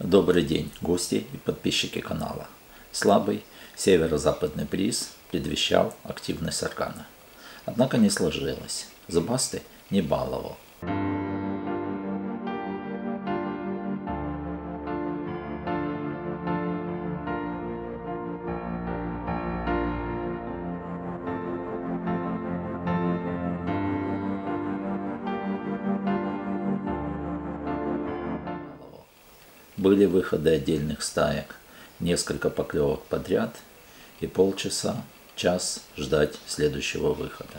Добрый день, гости и подписчики канала. Слабый северо-западный бриз предвещал активность саргана. Однако не сложилось. Зубастый не баловал. Были выходы отдельных стаек, несколько поклевок подряд и полчаса, час ждать следующего выхода.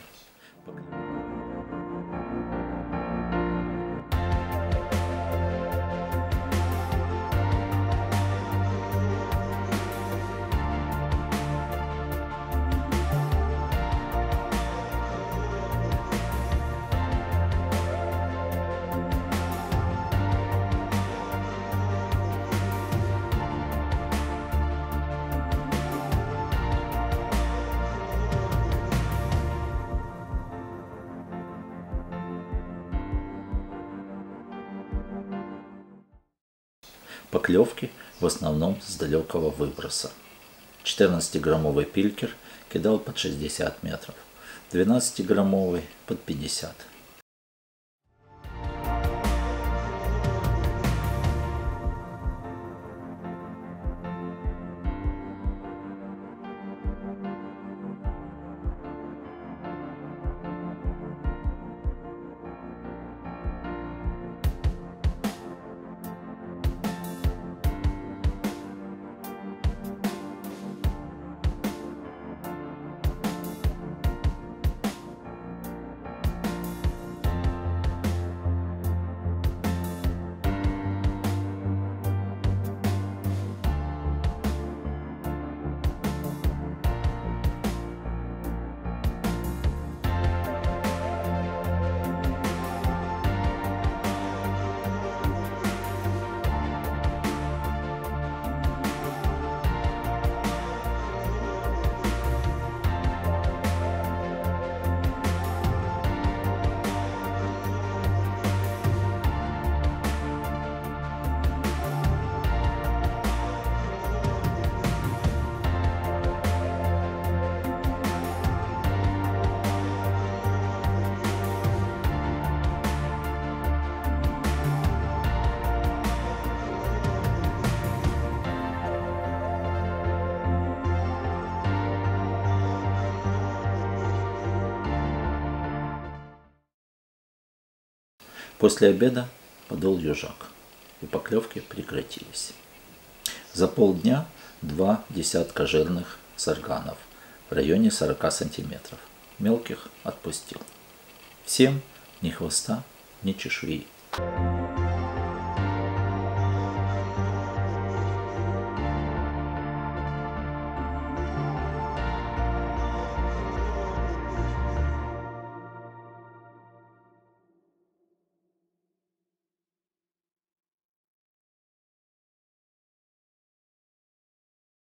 Поклевки в основном с далекого выброса. 14-граммовый пилькер кидал под 60 метров, 12-граммовый под 50. После обеда подул южак, и поклевки прекратились. За полдня 2 десятка жирных сарганов в районе 40 сантиметров. Мелких отпустил. Всем ни хвоста, ни чешуи.